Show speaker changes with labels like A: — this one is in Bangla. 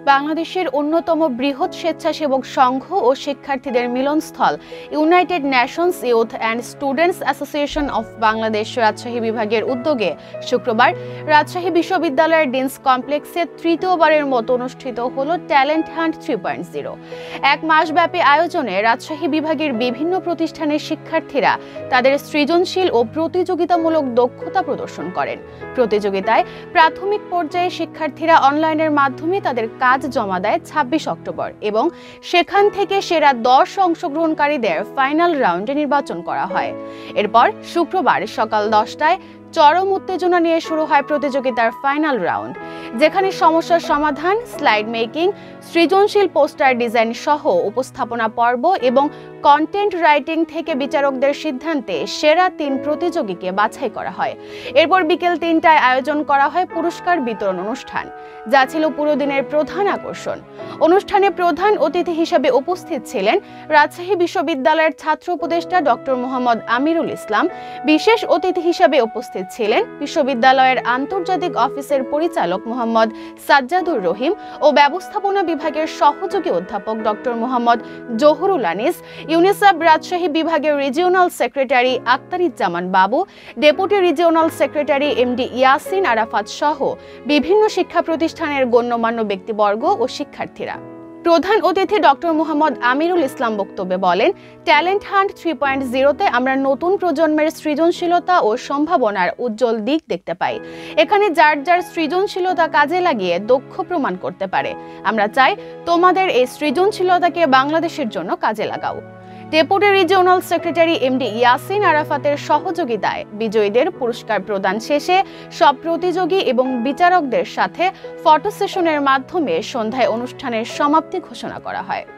A: বাংলাদেশের অন্যতম বৃহৎ স্বেচ্ছাসেবক সংঘ ও শিক্ষার্থীদের মিলনস্থল united nations youth and students association of Bangladesh Rajshahi বিভাগের উদ্যোগে শুক্রবার রাজশাহী বিশ্ববিদ্যালয়ের ডিনস কমপ্লেক্সে তৃতীয়বারের মতো অনুষ্ঠিত হল ট্যালেন্ট হান্ট 3.0। এক মাসব্যাপী আয়োজনে রাজশাহী বিভাগের বিভিন্ন প্রতিষ্ঠানের শিক্ষার্থীরা তাদের সৃজনশীল ও প্রতিযোগিতামূলক দক্ষতা প্রদর্শন করেন। প্রতিযোগিতায় প্রাথমিক পর্যায়ে শিক্ষার্থীরা অনলাইনের মাধ্যমে তাদের কাজ জমা দেয় 26 অক্টোবর এবং সেখান থেকে সেরা 10 অংশগ্রহণকারীদের ফাইনাল রাউন্ডে নির্বাচন করা হয়। এরপর শুক্রবার সকাল 10টায় চরম উত্তেজনা নিয়ে শুরু হয় প্রতিযোগিতার ফাইনাল রাউন্ড, যেখানে সমস্যার সমাধান, স্লাইড মেকিং, সৃজনশীল পোস্টার ডিজাইন সহ উপস্থাপনা পর্ব এবং কন্টেন্ট রাইটিং থেকে বিচারকদের সিদ্ধান্তে সেরা 3 প্রতিযোগীকে বাছাই করা হয়। এরপর বিকেল 3টায় আয়োজন করা হয় পুরস্কার বিতরণ অনুষ্ঠান, যা ছিল পুরো দিনের প্রধান আকর্ষণ। অনুষ্ঠানে প্রধান অতিথি হিসেবে উপস্থিত ছিলেন রাজশাহী বিশ্ববিদ্যালয়ের ছাত্র উপদেষ্টা ডক্টর মোহাম্মদ আমিরুল ইসলাম। বিশেষ অতিথি হিসেবে উপস্থিত ছিলেন বিশ্ববিদ্যালয়ের আন্তর্জাতিক অফিসের পরিচালক মোহাম্মদ সাজ্জাদুর রহিম ও ব্যবস্থাপনা বিভাগের সহযোগী অধ্যাপক ডক্টর মোহাম্মদ জহুরুল আনিস, ইউনিসেফ রাজশাহী বিভাগের regional secretary Aktaruzzaman Babu, deputy regional secretary MD Yasin Arafat সহ বিভিন্ন শিক্ষা প্রতিষ্ঠানের গণ্যমান্য ব্যক্তিবর্গ ও শিক্ষার্থীরা। প্রধান অতিথি ডক্টর মোহাম্মদ আমিরুল ইসলাম বক্তব্যে বলেন, ট্যালেন্ট হান্ট 3.0-তে আমরা নতুন প্রজন্মের সৃজনশীলতা ও সম্ভাবনার উজ্জ্বল দিক দেখতে পাই। এখানে যার যার সৃজনশীলতা কাজে লাগিয়ে দক্ষ প্রমাণ করতে পারে। আমরা চাই তোমাদের এই সৃজনশীলতাকে বাংলাদেশের জন্য কাজে লাগাও। Deputy regional secretary MD Yasin আরাফাতের সহযোগিতায় বিজয়ীদের পুরস্কার প্রদান শেষে সব প্রতিযোগী এবং বিচারকদের সাথে ফটো সেশনের মাধ্যমে সন্ধ্যায় অনুষ্ঠানের সমাপ্তি ঘোষণা করা হয়।